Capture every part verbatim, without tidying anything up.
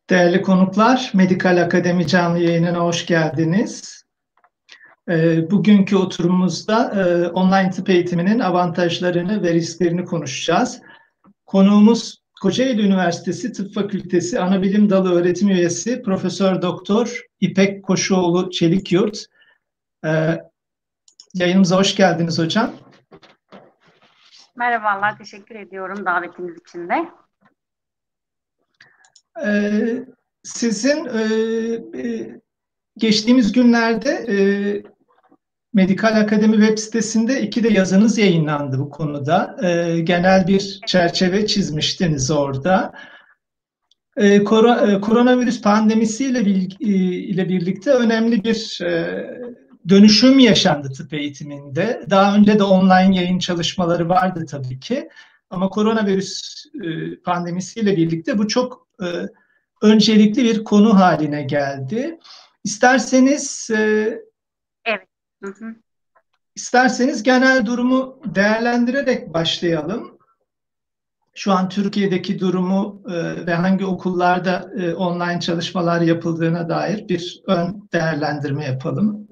Değerli konuklar, Medikal Akademi canlı yayınına hoş geldiniz. Ee, Bugünkü oturumumuzda e, online tıp eğitiminin avantajlarını ve risklerini konuşacağız. Konuğumuz Kocaeli Üniversitesi Tıp Fakültesi Anabilim Dalı Öğretim Üyesi Profesör Doktor İpek Koşuoğlu Çelikyurt. Ee, Yayınımıza hoş geldiniz hocam. Merhabalar, teşekkür ediyorum davetiniz için de. Ee, Sizin e, e, geçtiğimiz günlerde e, Medikal Akademi web sitesinde iki de yazınız yayınlandı bu konuda. Ee, genel bir çerçeve çizmiştiniz orada. Ee, kor- e, koronavirüs pandemisiyle bil- e, ile birlikte önemli bir e, dönüşüm yaşandı tıp eğitiminde. Daha önce de online yayın çalışmaları vardı tabii ki. Ama koronavirüs e, pandemisiyle birlikte bu çok e, öncelikli bir konu haline geldi. İsterseniz e, Evet. Hı hı. İsterseniz genel durumu değerlendirerek başlayalım. Şu an Türkiye'deki durumu e, ve hangi okullarda e, online çalışmalar yapıldığına dair bir ön değerlendirme yapalım.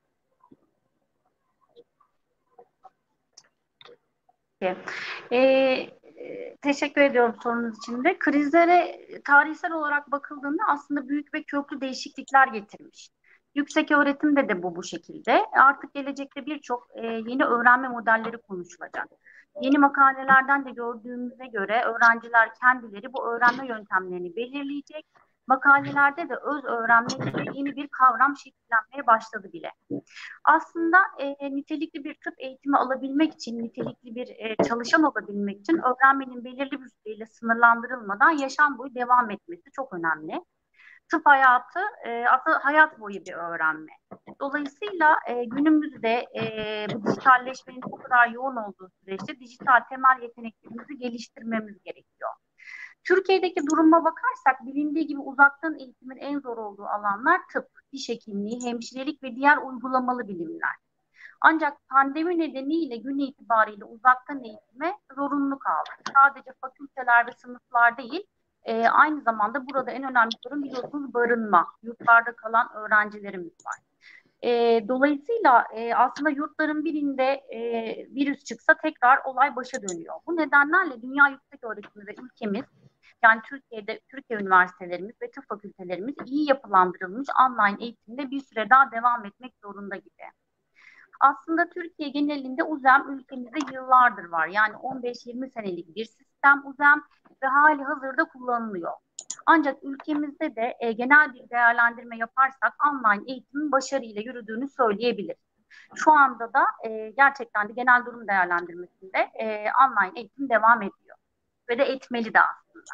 Ee, Teşekkür ediyorum sorunuz için de. Krizlere tarihsel olarak bakıldığında aslında büyük ve köklü değişiklikler getirmiş. Yüksek öğretimde de bu bu şekilde. Artık gelecekte birçok e, yeni öğrenme modelleri konuşulacak. Yeni makalelerden de gördüğümüze göre öğrenciler kendileri bu öğrenme yöntemlerini belirleyecek. Makalelerde de öz öğrenme gibi yeni bir kavram şekillenmeye başladı bile. Aslında e, nitelikli bir tıp eğitimi alabilmek için, nitelikli bir e, çalışan olabilmek için öğrenmenin belirli bir süreyle sınırlandırılmadan yaşam boyu devam etmesi çok önemli. Tıp hayatı e, aslında hayat boyu bir öğrenme. Dolayısıyla e, günümüzde e, bu dijitalleşmenin o kadar yoğun olduğu süreçte dijital temel yeteneklerimizi geliştirmemiz gerekiyor. Türkiye'deki duruma bakarsak bilindiği gibi uzaktan eğitimin en zor olduğu alanlar tıp, diş hekimliği, hemşirelik ve diğer uygulamalı bilimler. Ancak pandemi nedeniyle gün itibariyle uzaktan eğitime zorunlu kaldık. Sadece fakülteler ve sınıflar değil, e, aynı zamanda burada en önemli sorun biliyorsunuz barınma. Yurtlarda kalan öğrencilerimiz var. E, dolayısıyla e, aslında yurtların birinde e, virüs çıksa tekrar olay başa dönüyor. Bu nedenlerle dünya yüksek öğretimi ve ülkemiz yani Türkiye'de Türkiye üniversitelerimiz ve tıp fakültelerimiz iyi yapılandırılmış online eğitimde bir süre daha devam etmek zorunda gibi. Aslında Türkiye genelinde UZEM ülkemizde yıllardır var. Yani on beş yirmi senelik bir sistem UZEM ve hali hazırda kullanılıyor. Ancak ülkemizde de e, genel bir değerlendirme yaparsak online eğitimin başarıyla yürüdüğünü söyleyebiliriz. Şu anda da e, gerçekten de genel durum değerlendirmesinde e, online eğitim devam ediyor ve de etmeli de aslında.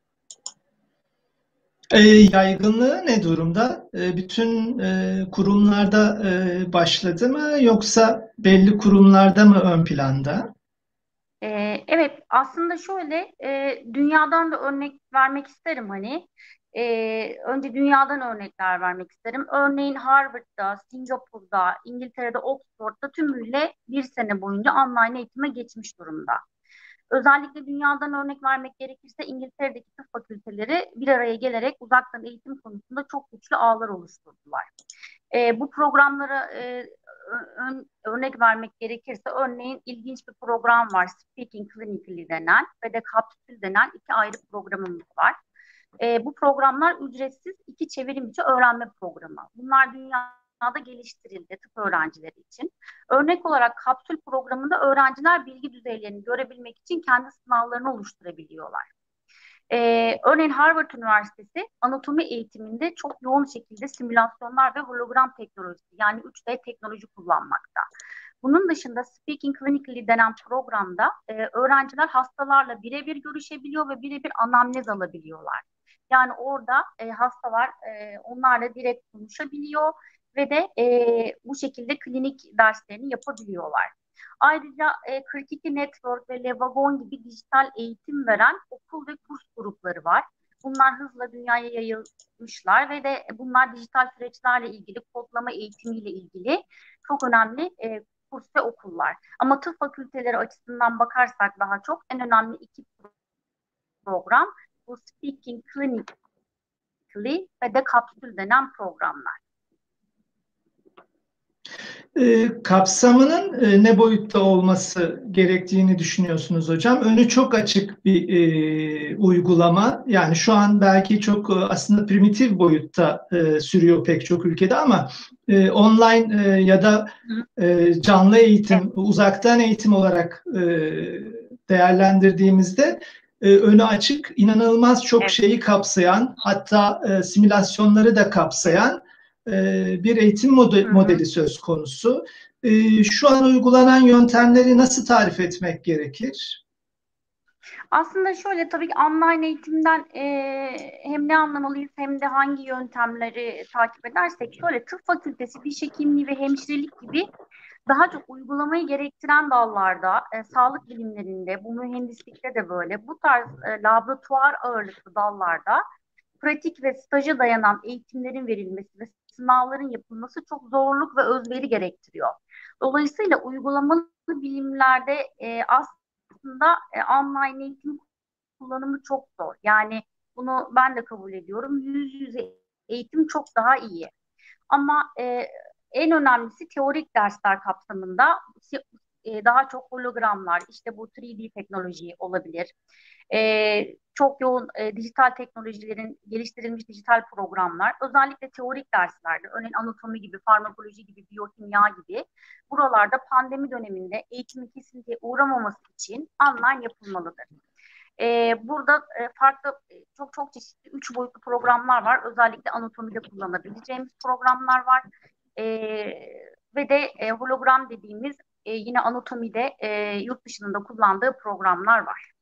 E, yaygınlığı ne durumda? E, bütün e, kurumlarda e, başladı mı yoksa belli kurumlarda mı ön planda? Ee, evet aslında şöyle e, dünyadan da örnek vermek isterim hani. Ee, önce dünyadan örnekler vermek isterim. Örneğin Harvard'da, Singapur'da, İngiltere'de, Oxford'da tümüyle bir sene boyunca online eğitime geçmiş durumda. Özellikle dünyadan örnek vermek gerekirse İngiltere'deki tıp fakülteleri bir araya gelerek uzaktan eğitim konusunda çok güçlü ağlar oluşturdular. E, bu programlara e, ön, örnek vermek gerekirse örneğin ilginç bir program var. Speaking Clinically denen ve de Kapsül denen iki ayrı programımız var. E, bu programlar ücretsiz iki çevrim içi öğrenme programı. Bunlar dünyada geliştirildi tıp öğrencileri için. Örnek olarak kapsül programında öğrenciler bilgi düzeylerini görebilmek için kendi sınavlarını oluşturabiliyorlar. Ee, örneğin Harvard Üniversitesi anatomi eğitiminde çok yoğun şekilde simülasyonlar ve hologram teknolojisi yani üç D teknoloji kullanmakta. Bunun dışında Speaking Clinically denen programda e, öğrenciler hastalarla birebir görüşebiliyor ve birebir anamnez alabiliyorlar. Yani orada e, hastalar e, onlarla direkt konuşabiliyor ve de e, bu şekilde klinik derslerini yapabiliyorlar. Ayrıca e, kırk iki Network ve Levagon gibi dijital eğitim veren okul ve kurs grupları var. Bunlar hızla dünyaya yayılmışlar ve de bunlar dijital süreçlerle ilgili, kodlama eğitimiyle ilgili çok önemli e, kurs ve okullar. Ama tıp fakülteleri açısından bakarsak daha çok en önemli iki program bu Speaking Clinic Weekly ve de kapsül denen programlar. E, kapsamının e, ne boyutta olması gerektiğini düşünüyorsunuz hocam? Önü çok açık bir e, uygulama. Yani şu an belki çok e, aslında primitif boyutta e, sürüyor pek çok ülkede ama e, online e, ya da e, canlı eğitim, evet, uzaktan eğitim olarak e, değerlendirdiğimizde e, önü açık, inanılmaz çok evet. şeyi kapsayan, hatta e, simülasyonları da kapsayan bir eğitim modeli, modeli söz konusu. Şu an uygulanan yöntemleri nasıl tarif etmek gerekir? Aslında şöyle, tabii ki online eğitimden e, hem ne anlamalıyız hem de hangi yöntemleri takip edersek, şöyle tıp fakültesi, diş hekimliği ve hemşirelik gibi daha çok uygulamayı gerektiren dallarda, e, sağlık bilimlerinde, bu mühendislikte de böyle, bu tarz e, laboratuvar ağırlıklı dallarda pratik ve staja dayanan eğitimlerin verilmesi ve sınavların yapılması çok zorluk ve özveri gerektiriyor. Dolayısıyla uygulamalı bilimlerde e, aslında e, online eğitim kullanımı çok zor. Yani bunu ben de kabul ediyorum. Yüz yüze eğitim çok daha iyi. Ama e, en önemlisi teorik dersler kapsamında e, daha çok hologramlar, işte bu üç D teknoloji olabilir. E, çok yoğun e, dijital teknolojilerin geliştirilmiş dijital programlar, özellikle teorik derslerde, örneğin anatomi gibi, farmakoloji gibi, biyokimya gibi, buralarda pandemi döneminde eğitimin kesintiye uğramaması için online yapılmalıdır. Ee, burada e, farklı çok çok çeşitli üç boyutlu programlar var. Özellikle anatomide kullanabileceğimiz programlar var. Ee, ve de e, hologram dediğimiz e, yine anatomide e, yurt dışında kullandığı programlar var.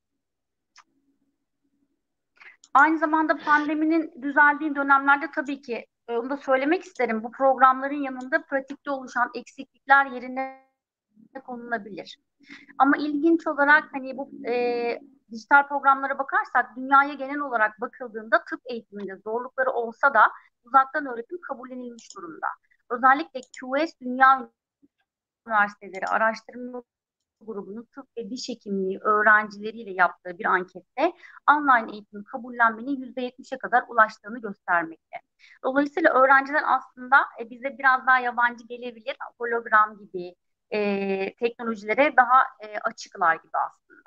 Aynı zamanda pandeminin düzeldiği dönemlerde tabii ki e, onu da söylemek isterim. Bu programların yanında pratikte oluşan eksiklikler yerine konulabilir. Ama ilginç olarak hani bu e, dijital programlara bakarsak, dünyaya genel olarak bakıldığında tıp eğitiminde zorlukları olsa da uzaktan öğretim kabullenilmiş durumda. Özellikle Q S Dünya Üniversiteleri Araştırma Grubu'nun tıp ve diş hekimliği öğrencileriyle yaptığı bir ankette online eğitimi kabullenmenin yüzde yetmişe kadar ulaştığını göstermekte. Dolayısıyla öğrenciler aslında e, bize biraz daha yabancı gelebilir, hologram gibi e, teknolojilere daha e, açıklar gibi aslında.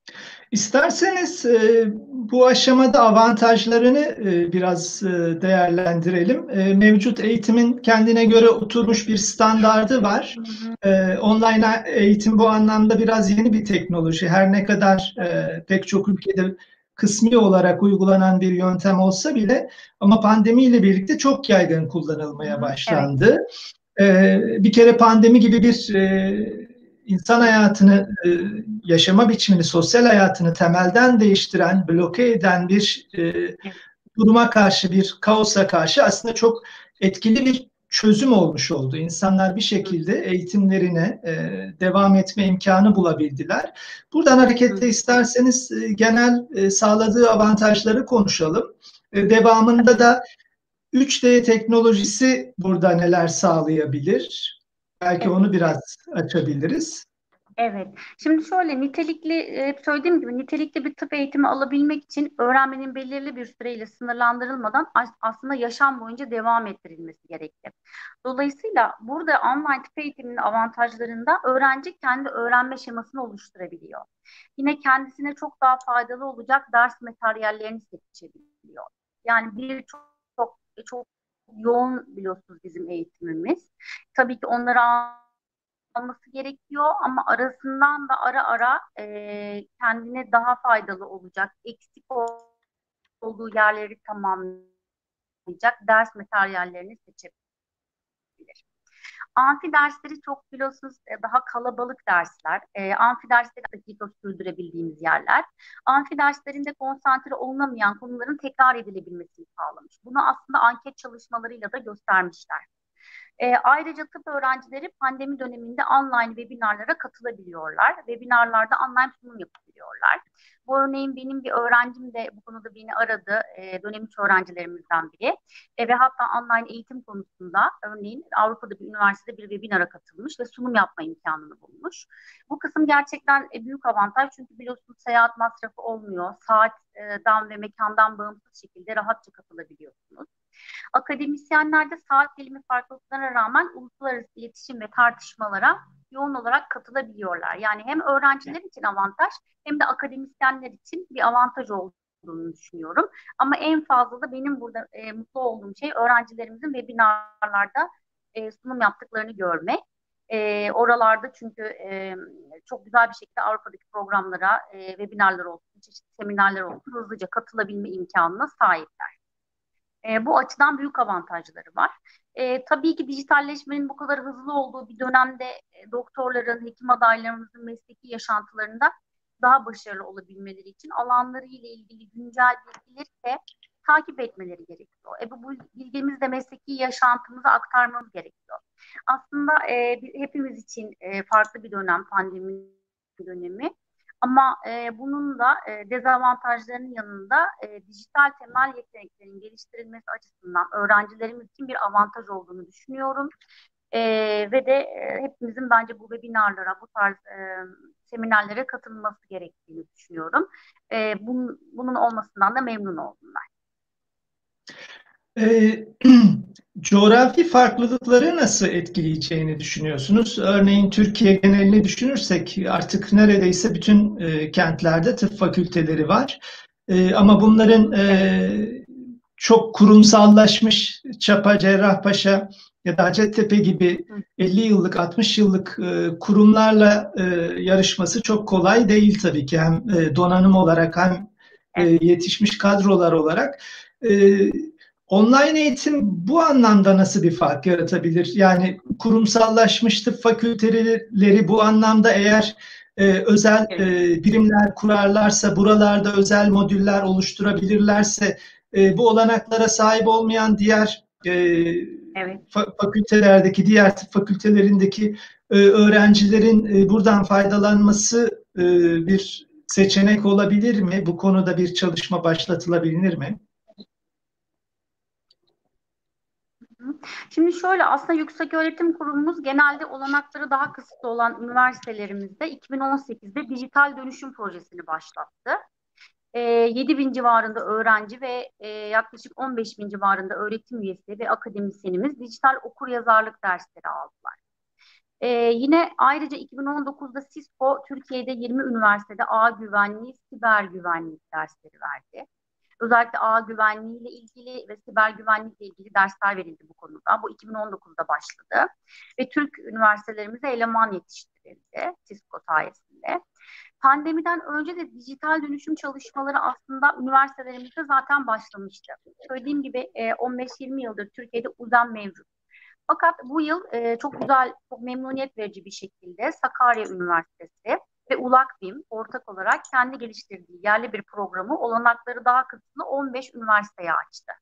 İsterseniz e, bu aşamada avantajlarını e, biraz e, değerlendirelim. E, mevcut eğitimin kendine göre oturmuş bir standardı var. E, online eğitim bu anlamda biraz yeni bir teknoloji. Her ne kadar e, pek çok ülkede kısmi olarak uygulanan bir yöntem olsa bile, ama pandemiyle birlikte çok yaygın kullanılmaya başlandı. Evet. E, bir kere pandemi gibi bir e, insan hayatını, e, yaşama biçimini, sosyal hayatını temelden değiştiren, bloke eden bir e, duruma karşı, bir kaosa karşı aslında çok etkili bir çözüm olmuş oldu. İnsanlar bir şekilde eğitimlerine e, devam etme imkanı bulabildiler. Buradan hareketle isterseniz e, genel e, sağladığı avantajları konuşalım. E, devamında da üç D teknolojisi burada neler sağlayabilir? Belki evet, onu biraz açabiliriz. Evet. Şimdi şöyle, nitelikli, hep söylediğim gibi nitelikli bir tıp eğitimi alabilmek için öğrenmenin belirli bir süreyle sınırlandırılmadan aslında yaşam boyunca devam ettirilmesi gerekli. Dolayısıyla burada online tıp eğitiminin avantajlarında öğrenci kendi öğrenme şemasını oluşturabiliyor. Yine kendisine çok daha faydalı olacak ders materyallerini seçebiliyor. Yani bir çok çok, çok yoğun, biliyorsunuz, bizim eğitimimiz. Tabii ki onları alması gerekiyor ama arasından da ara ara e, kendine daha faydalı olacak, eksik olduğu yerleri tamamlayacak ders materyallerini seçebilir. Amfi dersleri çok, biliyorsunuz, daha kalabalık dersler. E, amfi dersleri dakika sürdürebildiğimiz yerler. Amfi derslerinde konsantre olunamayan konuların tekrar edilebilmesini sağlamış. Bunu aslında anket çalışmalarıyla da göstermişler. E, ayrıca tıp öğrencileri pandemi döneminde online webinarlara katılabiliyorlar. Webinarlarda online sunum yapabiliyorlar. Bu örneğin benim bir öğrencim de bu konuda beni aradı. E, dönem üç öğrencilerimizden biri. E, ve hatta online eğitim konusunda örneğin Avrupa'da bir üniversitede bir webinara katılmış ve sunum yapma imkanını bulmuş. Bu kısım gerçekten e, büyük avantaj çünkü biliyorsunuz seyahat masrafı olmuyor. Saatten ve mekandan bağımsız şekilde rahatça katılabiliyorsunuz. Akademisyenler de saat dilimi farklılıklarına rağmen uluslararası iletişim ve tartışmalara yoğun olarak katılabiliyorlar. Yani hem öğrenciler için avantaj hem de akademisyenler için bir avantaj olduğunu düşünüyorum. Ama en fazla da benim burada e, mutlu olduğum şey öğrencilerimizin webinarlarda e, sunum yaptıklarını görmek. E, oralarda çünkü e, çok güzel bir şekilde Avrupa'daki programlara, e, webinarlar olsun, çeşitli seminerler olsun hızlıca katılabilme imkanına sahipler. E, bu açıdan büyük avantajları var. E, tabii ki dijitalleşmenin bu kadar hızlı olduğu bir dönemde e, doktorların, hekim adaylarımızın mesleki yaşantılarında daha başarılı olabilmeleri için alanları ile ilgili güncel bilgileri de takip etmeleri gerekiyor. E, bu, bu bilgimizi de mesleki yaşantımıza aktarmamız gerekiyor. Aslında e, hepimiz için e, farklı bir dönem, pandemi dönemi. Ama e, bunun da e, dezavantajlarının yanında e, dijital temel yeteneklerin geliştirilmesi açısından öğrencilerimiz için bir avantaj olduğunu düşünüyorum. E, ve de e, hepimizin bence bu webinarlara, bu tarz e, seminerlere katılması gerektiğini düşünüyorum. E, bunun, bunun olmasından da memnun oldum ben. E, coğrafi farklılıkları nasıl etkileyeceğini düşünüyorsunuz? Örneğin Türkiye genelini düşünürsek artık neredeyse bütün e, kentlerde tıp fakülteleri var. E, ama bunların e, çok kurumsallaşmış Çapa, Cerrahpaşa ya da Hacettepe gibi elli yıllık, altmış yıllık e, kurumlarla e, yarışması çok kolay değil tabii ki. Hem e, donanım olarak hem e, yetişmiş kadrolar olarak. E, Online eğitim bu anlamda nasıl bir fark yaratabilir? Yani kurumsallaşmış tıp fakülteleri bu anlamda eğer e, özel e, birimler kurarlarsa, buralarda özel modüller oluşturabilirlerse, e, bu olanaklara sahip olmayan diğer e, evet. fa- fakültelerdeki, diğer tıp fakültelerindeki e, öğrencilerin e, buradan faydalanması e, bir seçenek olabilir mi? Bu konuda bir çalışma başlatılabilir mi? Şimdi şöyle aslında Yükseköğretim Kurumumuz genelde olanakları daha kısıtlı olan üniversitelerimizde iki bin on sekizde dijital dönüşüm projesini başlattı. E, yedi bin civarında öğrenci ve e, yaklaşık on beş bin civarında öğretim üyesi ve akademisyenimiz dijital okuryazarlık dersleri aldılar. E, yine ayrıca iki bin on dokuzda Cisco Türkiye'de yirmi üniversitede ağ güvenliği, siber güvenlik dersleri verdi. Özellikle ağ güvenliği ile ilgili ve siber güvenlikle ilgili dersler verildi bu konuda. Bu iki bin on dokuzda başladı. Ve Türk üniversitelerimize eleman yetiştirildi Cisco sayesinde. Pandemiden önce de dijital dönüşüm çalışmaları aslında üniversitelerimizde zaten başlamıştı. Söylediğim gibi on beş yirmi yıldır Türkiye'de UZEM mevcut. Fakat bu yıl çok güzel, çok memnuniyet verici bir şekilde Sakarya Üniversitesi ve ULAKBİM ortak olarak kendi geliştirdiği yerli bir programı olanakları daha kısıtlı on beş üniversiteye açtı.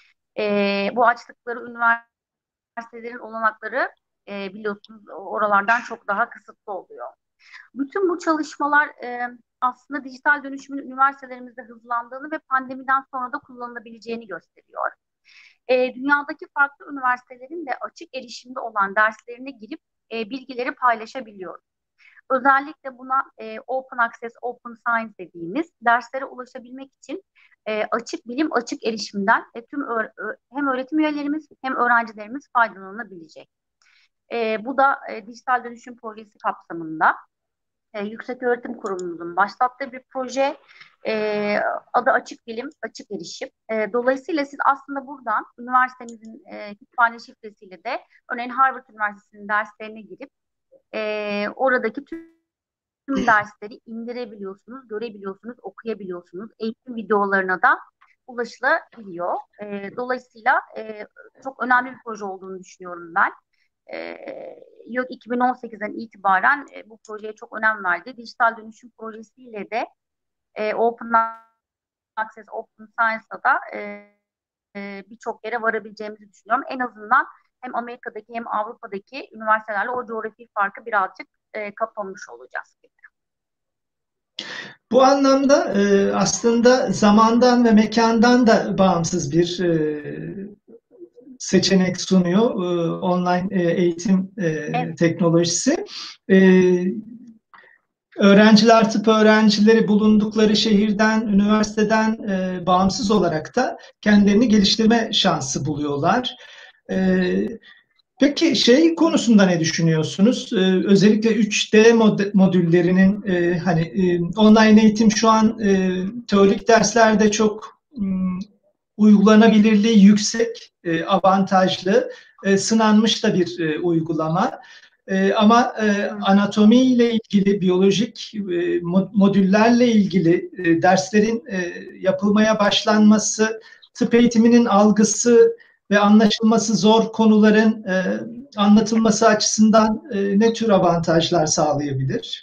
E, bu açtıkları üniversitelerin olanakları e, biliyorsunuz oralardan çok daha kısıtlı oluyor. Bütün bu çalışmalar e, aslında dijital dönüşümün üniversitelerimizde hızlandığını ve pandemiden sonra da kullanılabileceğini gösteriyor. E, dünyadaki farklı üniversitelerin de açık erişimde olan derslerine girip e, bilgileri paylaşabiliyoruz. Özellikle buna e, Open Access, Open Science dediğimiz derslere ulaşabilmek için e, açık bilim, açık erişimden e, tüm ö- hem öğretim üyelerimiz hem öğrencilerimiz faydalanabilecek. E, bu da e, dijital dönüşüm projesi kapsamında e, Yükseköğretim Kurumumuzun başlattığı bir proje. E, adı Açık Bilim, Açık Erişim. E, dolayısıyla siz aslında buradan üniversitemizin e, kütüphane şifresiyle de örneğin Harvard Üniversitesi'nin derslerine girip e, oradaki tüm dersleri indirebiliyorsunuz, görebiliyorsunuz, okuyabiliyorsunuz. Eğitim videolarına da ulaşılabiliyor. E, dolayısıyla e, çok önemli bir proje olduğunu düşünüyorum ben. Ee, yok iki bin on sekizden itibaren e, bu projeye çok önem verdi. Dijital dönüşüm projesiyle de e, Open Access, Open Science'da da e, e, birçok yere varabileceğimizi düşünüyorum. En azından hem Amerika'daki hem Avrupa'daki üniversitelerle o coğrafi farkı birazcık e, kapamış olacağız gibi. Bu anlamda e, aslında zamandan ve mekandan da bağımsız bir e, seçenek sunuyor e, online e, eğitim e, Evet. teknolojisi. E, Öğrenciler tıp öğrencileri bulundukları şehirden, üniversiteden e, bağımsız olarak da kendilerini geliştirme şansı buluyorlar. E, Peki şey konusunda ne düşünüyorsunuz? Ee, özellikle üç D mod- modüllerinin e, hani e, online eğitim şu an e, teorik derslerde çok m, uygulanabilirliği yüksek, e, avantajlı, e, sınanmış da bir e, uygulama. E, ama e, Hı. anatomi ile ilgili, biyolojik e, mo- modüllerle ilgili e, derslerin e, yapılmaya başlanması, tıp eğitiminin algısı ve anlaşılması zor konuların e, anlatılması açısından e, ne tür avantajlar sağlayabilir?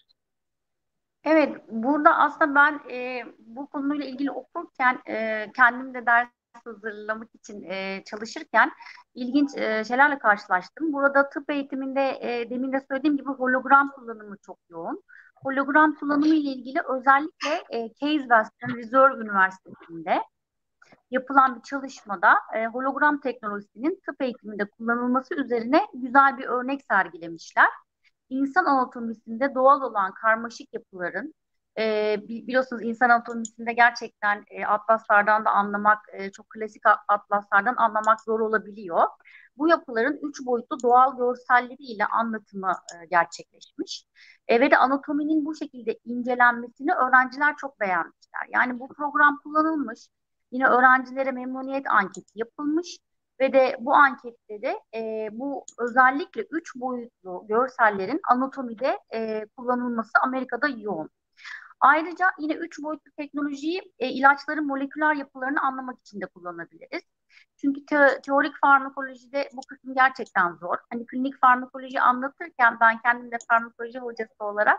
Evet, burada aslında ben e, bu konuyla ilgili okurken e, kendim de ders hazırlamak için e, çalışırken ilginç e, şeylerle karşılaştım. Burada tıp eğitiminde e, demin de söylediğim gibi hologram kullanımı çok yoğun. Hologram kullanımı ile ilgili özellikle e, Case Western Reserve Üniversitesi'nde yapılan bir çalışmada e, hologram teknolojisinin tıp eğitiminde kullanılması üzerine güzel bir örnek sergilemişler. İnsan anatomisinde doğal olan karmaşık yapıların e, biliyorsunuz insan anatomisinde gerçekten e, atlaslardan da anlamak e, çok klasik atlaslardan anlamak zor olabiliyor. Bu yapıların üç boyutlu doğal görselleriyle anlatımı e, gerçekleşmiş. E, ve de anatominin bu şekilde incelenmesini öğrenciler çok beğenmişler. Yani bu program kullanılmış. Yine öğrencilere memnuniyet anketi yapılmış ve de bu ankette de e, bu özellikle üç boyutlu görsellerin anatomide e, kullanılması Amerika'da yoğun. Ayrıca yine üç boyutlu teknolojiyi e, ilaçların moleküler yapılarını anlamak için de kullanabiliriz. Çünkü te- teorik farmakolojide bu kısım gerçekten zor. Hani klinik farmakoloji anlatırken ben kendim de farmakoloji hocası olarak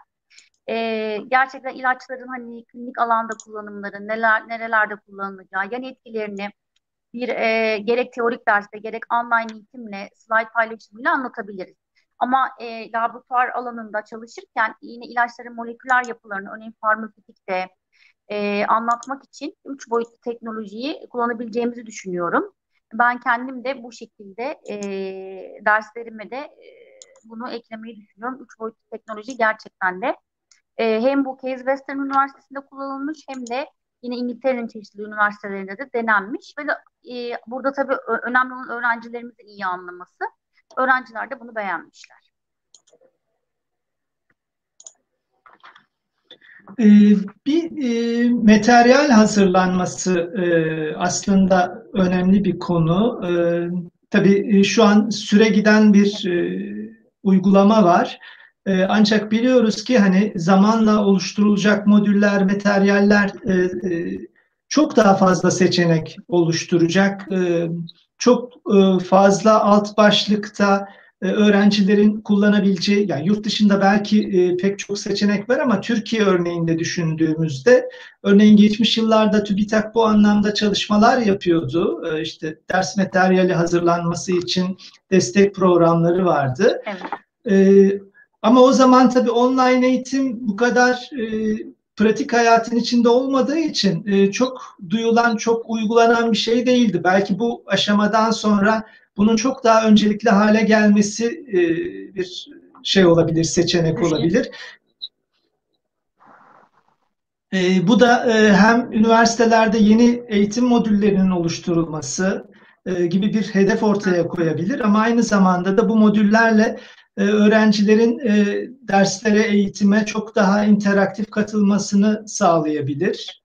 e, gerçekten ilaçların hani klinik alanda kullanımları, neler nerelerde kullanılacağı, yan etkilerini bir e, gerek teorik derste gerek online eğitimle, slide paylaşımıyla anlatabiliriz. Ama e, laboratuvar alanında çalışırken yine ilaçların moleküler yapılarını, örneğin farmakopikte e, anlatmak için üç boyutlu teknolojiyi kullanabileceğimizi düşünüyorum. Ben kendim de bu şekilde e, derslerime de e, bunu eklemeyi düşünüyorum. Üç boyutlu teknoloji gerçekten de e, hem bu Case Western Üniversitesi'nde kullanılmış hem de yine İngiltere'nin çeşitli üniversitelerinde de denenmiş ve de, e, burada tabii ö- önemli olan öğrencilerimizin iyi anlaması. Öğrenciler de bunu beğenmişler. Ee, Bir e, materyal hazırlanması e, aslında önemli bir konu. Ee, tabii e, şu an süre giden bir e, uygulama var. Ee, ancak biliyoruz ki hani zamanla oluşturulacak modüller, materyaller e, e, çok daha fazla seçenek oluşturacak. Ee, çok e, fazla alt başlıkta e, öğrencilerin kullanabileceği, yani yurt dışında belki e, pek çok seçenek var ama Türkiye örneğinde düşündüğümüzde, örneğin geçmiş yıllarda TÜBİTAK bu anlamda çalışmalar yapıyordu. E, işte ders materyali hazırlanması için destek programları vardı. Evet. E, Ama o zaman tabii online eğitim bu kadar e, pratik hayatın içinde olmadığı için e, çok duyulan, çok uygulanan bir şey değildi. Belki bu aşamadan sonra bunun çok daha öncelikli hale gelmesi e, bir şey olabilir, seçenek Düşünün. olabilir. E, bu da e, hem üniversitelerde yeni eğitim modüllerinin oluşturulması e, gibi bir hedef ortaya koyabilir ama aynı zamanda da bu modüllerle e, öğrencilerin e, derslere, eğitime çok daha interaktif katılmasını sağlayabilir.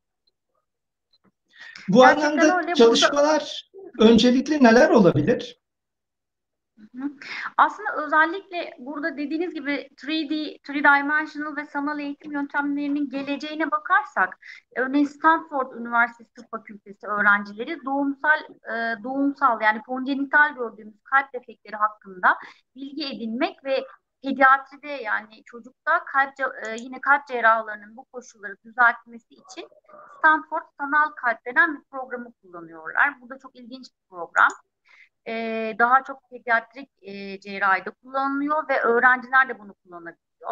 Bu Gerçekten anlamda öyle. Burada çalışmalar öncelikli neler olabilir? Hı. Aslında özellikle burada dediğiniz gibi üç D, üç dimensional ve sanal eğitim yöntemlerinin geleceğine bakarsak, örneğin Stanford Üniversitesi Tıp Fakültesi öğrencileri doğumsal e, doğumsal yani konjenital gördüğümüz kalp defekleri hakkında bilgi edinmek ve pediatride yani çocukta kalp ce- e, yine kalp cerrahlarının bu koşulları düzeltmesi için Stanford Sanal Kalp denen bir programı kullanıyorlar. Bu da çok ilginç bir program e, daha çok pediatrik e, cerrahide kullanılıyor ve öğrenciler de bunu kullanabiliyor.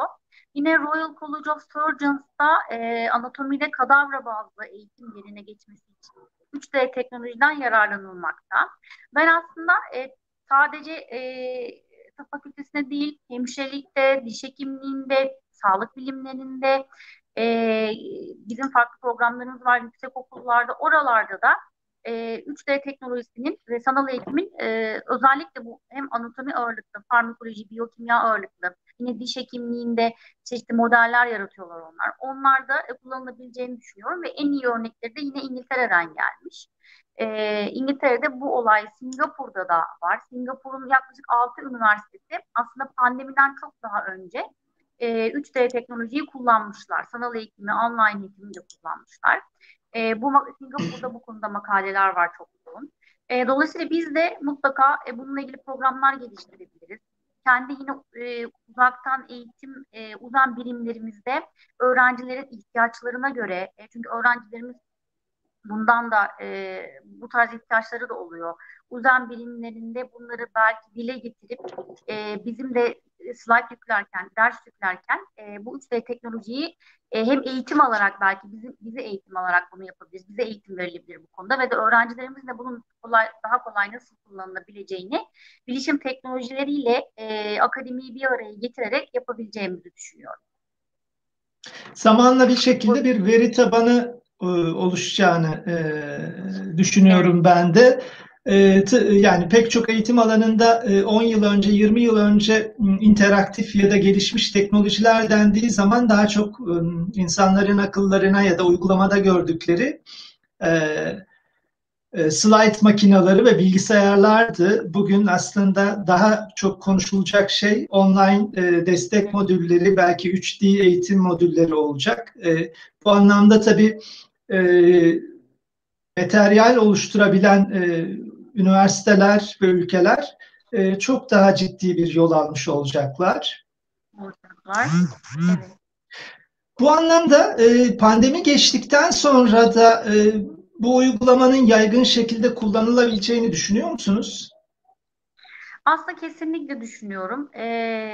Yine Royal College of Surgeons'ta e, anatomide kadavra bazlı eğitim yerine geçmesi için üç D teknolojiden yararlanılmakta. Ben aslında e, sadece e, tıp fakültesinde değil, hemşirelikte, diş hekimliğinde, sağlık bilimlerinde, e, bizim farklı programlarımız var yüksek okullarda, oralarda da e, üç D teknolojisinin ve sanal eğitimin e, özellikle bu hem anatomi ağırlıklı, farmakoloji, biyokimya ağırlıklı, yine diş hekimliğinde çeşitli modeller yaratıyorlar onlar. Onlar da e, kullanılabileceğini düşünüyorum ve en iyi örnekleri de yine İngiltere'den gelmiş. E, İngiltere'de bu olay Singapur'da da var. Singapur'un yaklaşık altı üniversitesi aslında pandemiden çok daha önce e, üç D teknolojiyi kullanmışlar. Sanal eğitimi, online eğitimi de kullanmışlar. E, bu Singapur'da bu konuda makaleler var çok yoğun. E, dolayısıyla biz de mutlaka e, bununla ilgili programlar geliştirebiliriz. Kendi yine e, uzaktan eğitim e, uzman birimlerimizde öğrencilerin ihtiyaçlarına göre, e, çünkü öğrencilerimiz bundan da e, bu tarz ihtiyaçları da oluyor. Uzam bilimlerinde bunları belki dile getirip e, bizim de slide yüklerken, ders yüklerken e, bu üç D teknolojiyi e, hem eğitim alarak belki bizim bize eğitim alarak bunu yapabiliriz. Bize eğitim verilebilir bu konuda ve de öğrencilerimizin de bunun kolay, daha kolay nasıl kullanılabileceğini bilişim teknolojileriyle e, akademiyi bir araya getirerek yapabileceğimizi düşünüyorum. Zamanla bir şekilde bir veri tabanı e, oluşacağını e, düşünüyorum Evet. ben de. E, t, yani pek çok eğitim alanında e, on yıl önce, yirmi yıl önce interaktif ya da gelişmiş teknolojiler dendiği zaman daha çok e, insanların akıllarına ya da uygulamada gördükleri e, e, slide makineleri ve bilgisayarlardı. Bugün aslında daha çok konuşulacak şey online e, destek modülleri, belki üç D eğitim modülleri olacak. E, bu anlamda tabii e, materyal oluşturabilen e, üniversiteler ve ülkeler e, çok daha ciddi bir yol almış olacaklar. Olacaklar. Evet. Bu anlamda e, pandemi geçtikten sonra da e, bu uygulamanın yaygın şekilde kullanılabileceğini düşünüyor musunuz? Aslında kesinlikle düşünüyorum. Ee,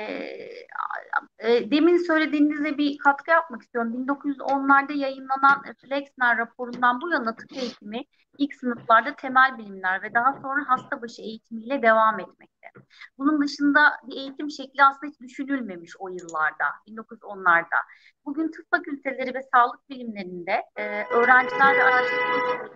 e, demin söylediğinize bir katkı yapmak istiyorum. bin dokuz yüz onlarda yayınlanan Flexner raporundan bu yana tıp eğitimi ilk sınıflarda temel bilimler ve daha sonra hasta başı eğitimiyle devam etmekte. Bunun dışında bir eğitim şekli aslında hiç düşünülmemiş o yıllarda, bin dokuz yüz onlarda. Bugün tıp fakülteleri ve sağlık bilimlerinde e, öğrenciler ve araştırmacılar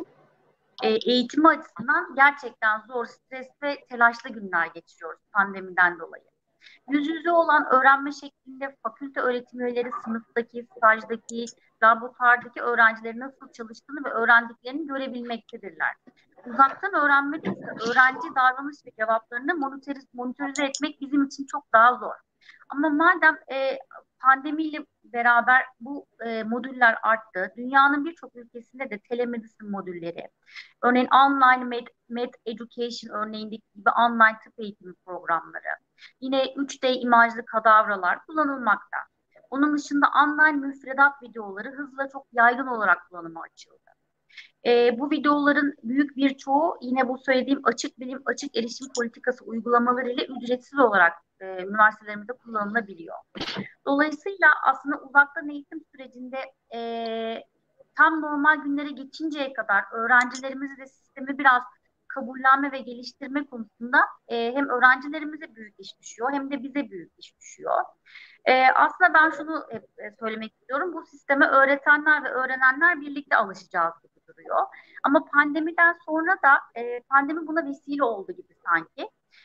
e, eğitimi açısından gerçekten zor, stresli ve telaşlı günler geçiriyoruz pandemiden dolayı. Yüz yüze olan öğrenme şeklinde fakülte öğretim üyeleri sınıftaki, stajdaki, laboratuvardaki öğrencilerin nasıl çalıştığını ve öğrendiklerini görebilmektedirler. Uzaktan öğrenmede ise öğrenci davranış ve cevaplarını monitörize, monitörize etmek bizim için çok daha zor. Ama madem e, pandemiyle beraber bu e, modüller arttı, dünyanın birçok ülkesinde de telemedicine modülleri, örneğin online med, med education örneğindeki gibi online tıp eğitimi programları, yine üç D imajlı kadavralar kullanılmakta. Onun dışında online müfredat videoları hızla çok yaygın olarak kullanıma açıldı. E, bu videoların büyük bir çoğu yine bu söylediğim açık bilim, açık erişim politikası uygulamaları ile ücretsiz olarak e, üniversitelerimizde kullanılabiliyor. Dolayısıyla aslında uzaktan eğitim sürecinde e, tam normal günlere geçinceye kadar öğrencilerimizi de sistemi biraz kabullenme ve geliştirme konusunda e, hem öğrencilerimize büyük iş düşüyor hem de bize büyük iş düşüyor. E, aslında ben şunu hep e, söylemek istiyorum. Bu sisteme öğretenler ve öğrenenler birlikte alışacağız gibi duruyor. Ama pandemiden sonra da e, pandemi buna vesile oldu gibi sanki.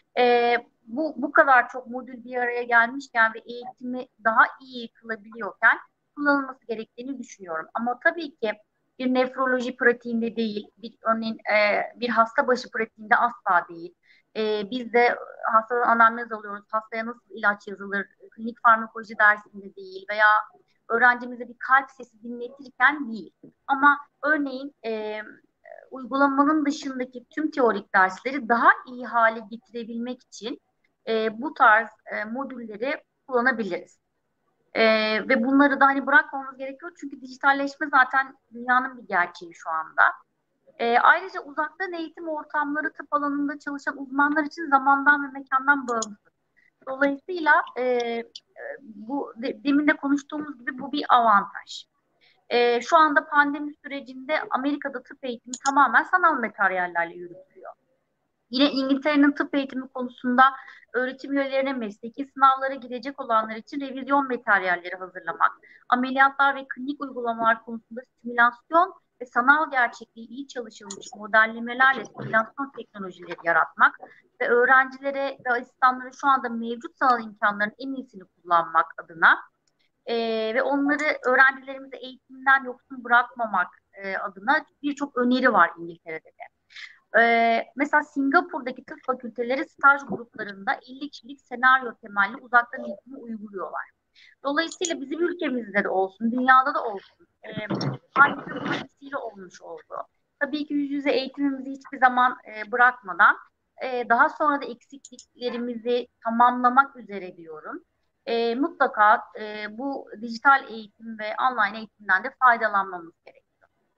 E, bu, bu kadar çok modül bir araya gelmişken ve eğitimi daha iyi kılabiliyorken kullanılması gerektiğini düşünüyorum. Ama tabii ki bir nefroloji pratiğinde değil, bir örneğin e, bir hasta başı pratiğinde asla değil. E, biz de hastadan anamnez alıyoruz, hastaya nasıl ilaç yazılır, klinik farmakoloji dersinde değil veya öğrencimize bir kalp sesi dinletirken değil. Ama örneğin e, uygulamanın dışındaki tüm teorik dersleri daha iyi hale getirebilmek için e, bu tarz e, modülleri kullanabiliriz. E, ve bunları da hani bırakmamamız gerekiyor çünkü dijitalleşme zaten dünyanın bir gerçeği şu anda. E, ayrıca uzaktan eğitim ortamları tıp alanında çalışan uzmanlar için zamandan ve mekandan bağımsız. Dolayısıyla e, e, bu de, demin de konuştuğumuz gibi bu bir avantaj. E, şu anda pandemi sürecinde Amerika'da tıp eğitimi tamamen sanal materyallerle yürütülüyor. Yine İngiltere'nin tıp eğitimi konusunda öğretim üyelerine mesleki sınavlara girecek olanlar için revizyon materyalleri hazırlamak, ameliyatlar ve klinik uygulamalar konusunda simülasyon ve sanal gerçekliği iyi çalışılmış modellemelerle simülasyon teknolojileri yaratmak ve öğrencilere ve asistanlara şu anda mevcut sanal imkanların en iyisini kullanmak adına e, ve onları öğrencilerimizi eğitimden yoksun bırakmamak e, adına birçok öneri var İngiltere'de de. Ee, mesela Singapur'daki tıp fakülteleri staj gruplarında elli kişilik senaryo temelli uzaktan eğitimi uyguluyorlar. Dolayısıyla bizim ülkemizde de olsun, dünyada da olsun e, pandemi buna vesile olmuş oldu. Tabii ki yüz yüze eğitimimizi hiçbir zaman e, bırakmadan e, daha sonra da eksikliklerimizi tamamlamak üzere diyorum. E, mutlaka e, bu dijital eğitim ve online eğitimden de faydalanmamız gerekiyor.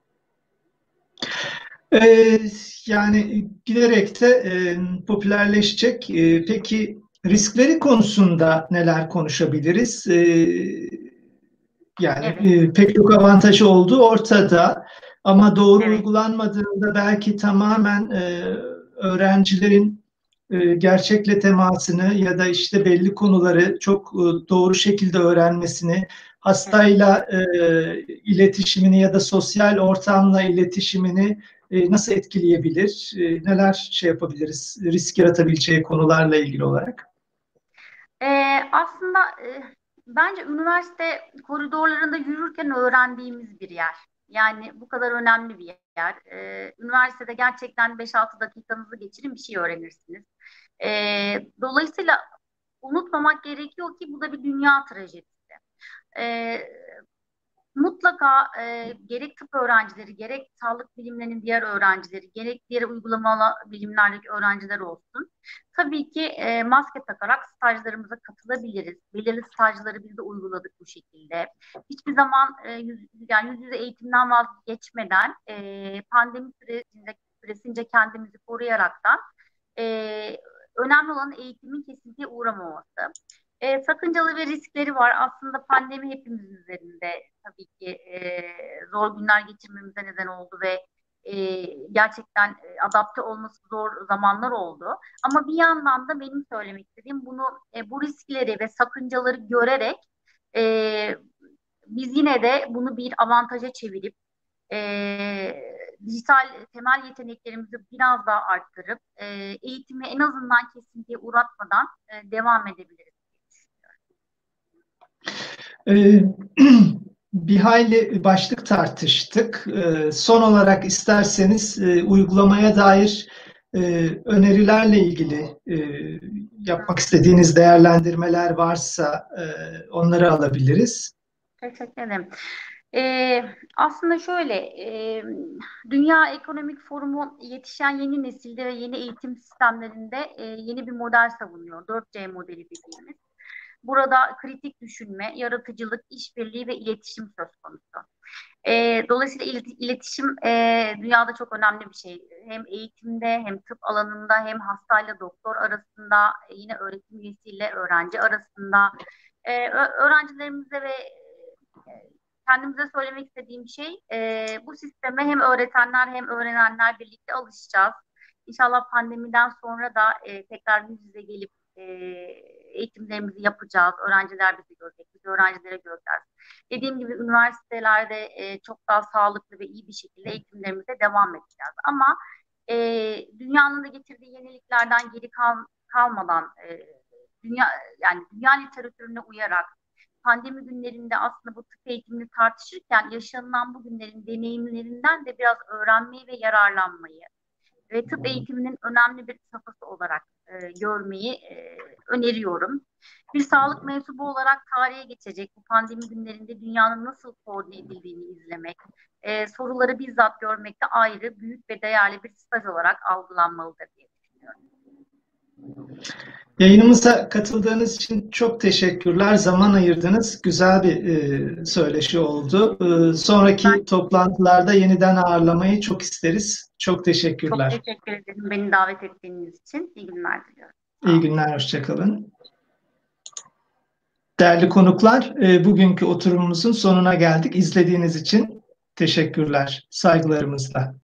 Ee, yani giderek de e, popülerleşecek. E, peki riskleri konusunda neler konuşabiliriz? E, yani Evet, e, pek çok avantajı olduğu ortada. Ama doğru evet, uygulanmadığında belki tamamen e, öğrencilerin e, gerçekle temasını ya da işte belli konuları çok e, doğru şekilde öğrenmesini, evet. hastayla e, iletişimini ya da sosyal ortamla iletişimini e, nasıl etkileyebilir? E, neler şey yapabiliriz? Risk yaratabileceği konularla ilgili olarak. Ee, aslında e, bence üniversite koridorlarında yürürken öğrendiğimiz bir yer. Yani bu kadar önemli bir yer. Ee, üniversitede gerçekten beş altı dakikanızı geçirin bir şey öğrenirsiniz. Ee, dolayısıyla unutmamak gerekiyor ki bu da bir dünya trajedisi. Ee, Mutlaka e, gerek tıp öğrencileri, gerek sağlık bilimlerinin diğer öğrencileri, gerek diğer uygulamalı bilimlerdeki öğrenciler olsun. Tabii ki e, maske takarak stajlarımıza katılabiliriz. Belirli stajları biz de uyguladık bu şekilde. Hiçbir zaman e, yüz, yani yüz yüze eğitimden vazgeçmeden e, pandemi süresince, süresince kendimizi koruyaraktan e, önemli olan eğitimin kesintiye uğramaması. E, sakıncalı ve riskleri var. Aslında pandemi hepimizin üzerinde tabii ki e, zor günler geçirmemize neden oldu ve e, gerçekten e, adapte olması zor zamanlar oldu. Ama bir yandan da benim söylemek istediğim bunu e, bu riskleri ve sakıncaları görerek e, biz yine de bunu bir avantaja çevirip e, dijital temel yeteneklerimizi biraz daha arttırıp e, eğitimi en azından kesintiye uğratmadan e, devam edebiliriz. Ee, bir hayli başlık tartıştık. Ee, son olarak isterseniz e, uygulamaya dair e, önerilerle ilgili e, yapmak istediğiniz değerlendirmeler varsa e, onları alabiliriz. Teşekkür ederim. Ee, aslında şöyle, e, Dünya Ekonomik Forumu yetişen yeni nesilde ve yeni eğitim sistemlerinde e, yeni bir model savunuyor. dört C modeli dediğimiz. Burada kritik düşünme, yaratıcılık, işbirliği ve iletişim söz konusu. E, dolayısıyla ilet- iletişim e, dünyada çok önemli bir şey. Hem eğitimde, hem tıp alanında, hem hastayla doktor arasında, e, yine öğretim üyesiyle öğrenci arasında, e, ö- öğrencilerimize ve e, kendimize söylemek istediğim şey, e, bu sisteme hem öğretenler hem öğrenenler birlikte alışacağız. İnşallah pandemiden sonra da e, tekrar yüz yüze gelip e, eğitimlerimizi yapacağız. Öğrenciler bizi görecek, biz öğrencilere göreceğiz. Dediğim gibi üniversitelerde e, çok daha sağlıklı ve iyi bir şekilde eğitimlerimize devam edeceğiz. Ama e, dünyanın da getirdiği yeniliklerden geri kal, kalmadan e, dünya yani dünya literatürüne uyarak pandemi günlerinde aslında bu tıp eğitimini tartışırken yaşanılan bu günlerin deneyimlerinden de biraz öğrenmeyi ve yararlanmayı ve tıp eğitiminin önemli bir safhası olarak e, görmeyi e, öneriyorum. Bir sağlık mensubu olarak tarihe geçecek bu pandemi günlerinde dünyanın nasıl koordine edildiğini izlemek, e, soruları bizzat görmek de ayrı, büyük ve değerli bir staj olarak algılanmalıdır diye düşünüyorum. Yayınımıza katıldığınız için çok teşekkürler. Zaman ayırdınız. Güzel bir e, söyleşi oldu. E, Ben sonraki toplantılarda yeniden ağırlamayı çok isteriz. Çok çok teşekkürler. teşekkür ederim beni davet ettiğiniz için. İyi günler diliyorum. Sağ İyi olun. günler, hoşça kalın. Değerli konuklar, e, bugünkü oturumumuzun sonuna geldik. İzlediğiniz için teşekkürler, saygılarımızla.